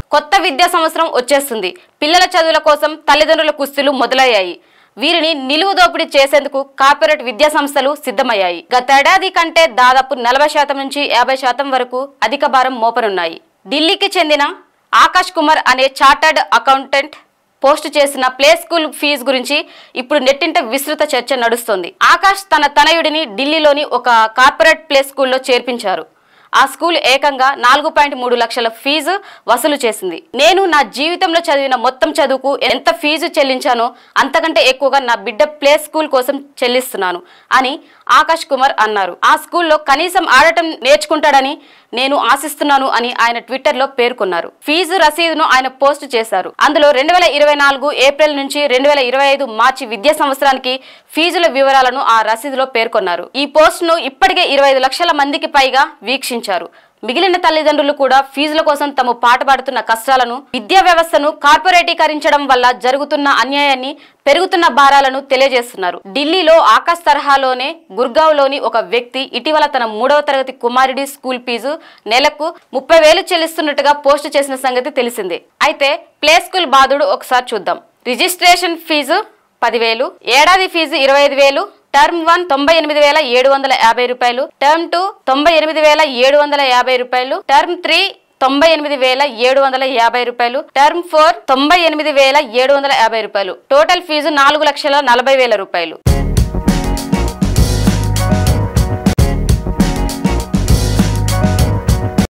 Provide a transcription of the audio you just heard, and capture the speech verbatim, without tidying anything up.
కొత్త విద్యా సంవత్సరం వచ్చేస్తుంది. పిల్లల చదువుల కోసం తల్లిదండ్రుల కుస్తీలు మొదలయ్యాయి. వీరిని నిలువు దోపిడీ చేసేందుకు కార్పొరేట్ విద్యా సంస్థలు సిద్ధమయ్యాయి. గతేడాది కంటే దాదాపు నలభై శాతం నుంచి యాభై శాతం వరకు అధిక భారం మోపనున్నాయి. ఢిల్లీకి చెందిన ఆకాష్ కుమార్ అనే చార్టర్డ్ అకౌంటెంట్ పోస్ట్ చేసిన ప్లే స్కూల్ ఫీజు గురించి ఇప్పుడు నెట్టింట విస్తృత చర్చ నడుస్తోంది. ఆకాష్ తన తనయుడిని ఢిల్లీలోని ఒక కార్పొరేట్ ప్లే స్కూల్లో చేర్పించారు. ఆ స్కూల్ ఏకంగా నాలుగు పాయింట్ మూడు లక్షల ఫీజు వసూలు చేసింది. నేను నా జీవితంలో చదివిన మొత్తం చదువుకు ఎంత ఫీజు చెల్లించానో అంతకంటే ఎక్కువగా నా బిడ్డ ప్లే స్కూల్ కోసం చెల్లిస్తున్నాను అని ఆకాష్ కుమార్ అన్నారు. ఆ స్కూల్లో కనీసం ఆడటం నేర్చుకుంటాడని నేను ఆశిస్తున్నాను అని ఆయన ట్విట్టర్ లో పేర్కొన్నారు. ఫీజు రసీదును ఆయన పోస్ట్ చేశారు. అందులో రెండు వేల ఇరవై నాలుగు ఏప్రిల్ నుంచి రెండు వేల ఇరవై ఐదు మార్చి విద్యా సంవత్సరానికి ఫీజుల వివరాలను ఆ రసీదులో పేర్కొన్నారు. ఈ పోస్ట్ ను ఇప్పటికే ఇరవై ఐదు లక్షల మందికి పైగా వీక్షించారు. మిగిలిన తల్లిదండ్రులు కూడా ఫీజుల కోసం తాము పాటుపడుతున్న కష్టాలను, విద్యా వ్యవస్థను కార్పొరేటీకరించడం వల్ల జరుగుతున్న అన్యాయాన్ని, పెరుగుతున్న భారాలను తెలియజేస్తున్నారు. ఢిల్లీలో ఆకాష్ తరహాలోనే గుర్గావ్లోని ఒక వ్యక్తి ఇటీవల తన మూడవ తరగతి కుమారుడి స్కూల్ ఫీజు నెలకు ముప్పై వేలు చెల్లిస్తున్నట్టుగా పోస్ట్ చేసిన సంగతి తెలిసిందే. అయితే ప్లే స్కూల్ బాధుడు ఒకసారి చూద్దాం. రిజిస్ట్రేషన్ ఫీజు పదివేలు, ఏడాది ఫీజు ఇరవై ఐదు వేలు, టర్మ్ వన్ తొంభై ఎనిమిది వేల ఏడు వందల యాభై రూపాయలు, టర్మ్ టూ తొంభై ఎనిమిది వేల ఏడు వందల యాభై రూపాయలు, టర్మ్ త్రీ తొంభై ఎనిమిది వేల ఏడు వందల యాభై రూపాయలు, టర్మ్ ఫోర్ తొంభై ఎనిమిది వేల ఏడు వందల యాభై రూపాయలు. టోటల్ ఫీజు నాలుగు లక్షల నలభై వేల రూపాయలు.